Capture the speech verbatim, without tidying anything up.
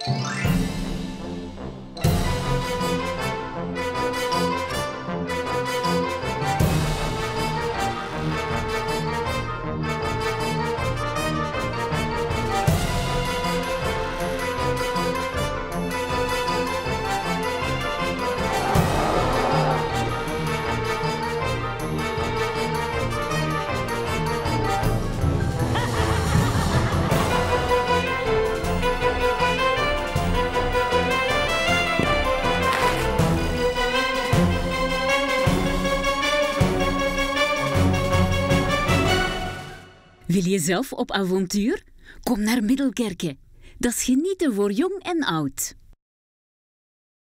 Wil je zelf op avontuur? Kom naar Middelkerke. Dat is genieten voor jong en oud.